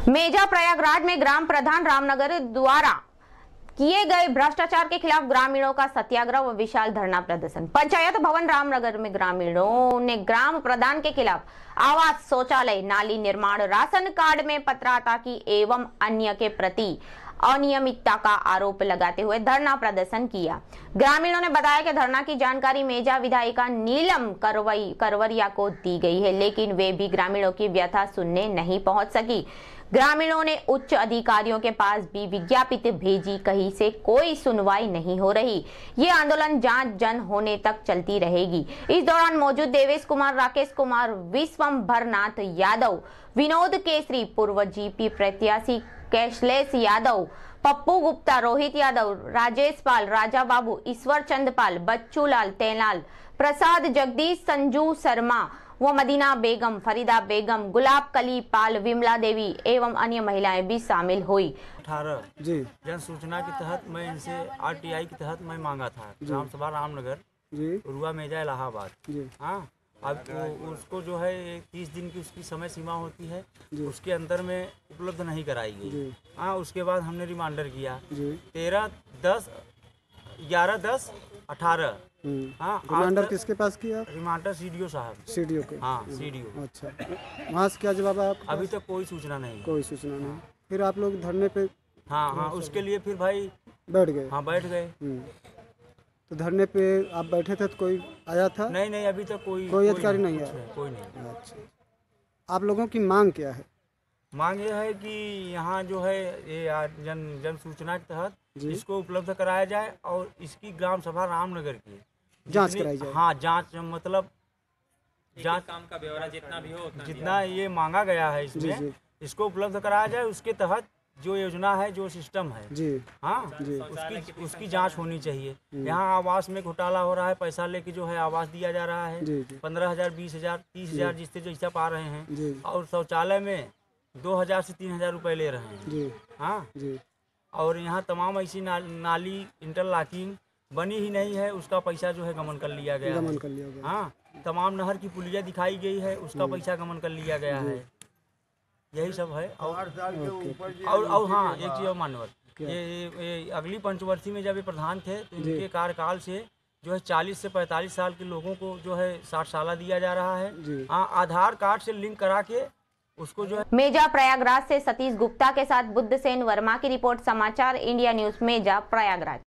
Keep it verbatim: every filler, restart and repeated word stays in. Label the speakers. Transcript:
Speaker 1: मेजा प्रयागराज में ग्राम प्रधान रामनगर द्वारा किए गए भ्रष्टाचार के खिलाफ ग्रामीणों का सत्याग्रह व विशाल धरना प्रदर्शन। पंचायत भवन रामनगर में ग्रामीणों ने ग्राम प्रधान के खिलाफ आवास, शौचालय, नाली निर्माण, राशन कार्ड में पत्राता की एवं अन्य के प्रति अनियमितता का आरोप लगाते हुए धरना प्रदर्शन किया। ग्रामीणों ने बताया कि धरना की जानकारी मेजा विधायिका नीलम करवई करवरिया को दी गई है, लेकिन वे भी ग्रामीणों की व्यथा सुनने नहीं पहुंच सकी। ग्रामीणों ने उच्च अधिकारियों के पास भी विज्ञापित भेजी, कहीं से कोई सुनवाई नहीं हो रही। ये आंदोलन जांच जन होने तक चलती रहेगी। इस दौरान मौजूद देवेश कुमार, राकेश कुमार, विश्वंभरनाथ यादव, विनोद केसरी, पूर्व जीपी प्रत्याशी कैशलेश यादव, पप्पू गुप्ता, रोहित यादव, राजेश पाल, राजा बाबू, ईश्वर चंद पाल, बच्चू लाल, तेनाल प्रसाद, जगदीश, संजू शर्मा व मदीना बेगम, फरीदा बेगम, गुलाब कली पाल, विमला देवी एवं अन्य महिलाएं भी शामिल हुई।
Speaker 2: अठारह जी जन सूचना के तहत मैं इनसे आरटीआई के तहत मैं मांगा था ग्राम सभा रामनगर जी रुआ मेजा इलाहाबाद जी। हाँ, अब उसको जो है तीस दिन की उसकी समय सीमा होती है, उसके अंदर में उपलब्ध नहीं कराई गई। हाँ, उसके बाद हमने रिमांडर किया तेरह दस ग्यारह दस अठारह। हाँ,
Speaker 3: रिमांडर किसके पास किया?
Speaker 2: रिमांडर सीडीओ साहब।
Speaker 3: सीडीओ के?
Speaker 2: हाँ, सीडीओ।
Speaker 3: अच्छा, वहाँ से क्या जवाब आया?
Speaker 2: अभी तक कोई सूचना नहीं।
Speaker 3: कोई सूचना नहीं। फिर आप लोग धरने पे?
Speaker 2: हाँ हाँ, उसके लिए फिर भाई
Speaker 3: बैठ गए?
Speaker 2: हाँ, बैठ गए।
Speaker 3: तो धरने पे आप बैठे थे तो कोई आया था?
Speaker 2: नहीं नहीं, अभी तक कोई
Speaker 3: कोई अधिकारी नहीं आया?
Speaker 2: कोई नहीं।
Speaker 3: अच्छा, आप लोगों की मांग क्या है?
Speaker 2: मांग ये है कि यहाँ जो है ये जन जन सूचना के तहत इसको उपलब्ध कराया जाए और इसकी ग्राम सभा रामनगर की
Speaker 3: जांच कराई जाए।
Speaker 2: हाँ, जांच मतलब जांच
Speaker 4: काम का ब्यौरा जितना भी हो
Speaker 2: जितना ये मांगा गया है इसमें इसको उपलब्ध कराया जाए। उसके तहत जो योजना है, जो सिस्टम है जी, हाँ जी, उसकी उसकी जांच होनी चाहिए। यहाँ आवास में घोटाला हो रहा है, पैसा लेके जो है आवास दिया जा रहा है, पंद्रह हजार बीस हजार तीस हजार जिससे जैसा पा रहे हैं, और शौचालय में दो हजार से तीन हजार रुपये ले रहे हैं जी। हाँ जी, और यहाँ तमाम ऐसी ना, नाली इंटरलॉकिंग बनी ही नहीं है, उसका पैसा जो है गमन कर लिया गया
Speaker 3: गमन कर लिया गया।
Speaker 2: हाँ, तमाम नहर की पुलिया दिखाई गई है, उसका पैसा गमन कर लिया गया है। यही सब है। और और, और हाँ, एक चीज और मानवर, ये, ये अगली पंचवर्षी में जब ये प्रधान थे तो इनके कार्यकाल से जो है चालीस से पैंतालीस साल के लोगों को जो है साठ साल दिया जा रहा है। हाँ, आधार कार्ड से लिंक करा के उसको जो है।
Speaker 1: मेजा प्रयागराज से सतीश गुप्ता के साथ बुद्धसेन वर्मा की रिपोर्ट। समाचार इंडिया न्यूज, मेजा प्रयागराज।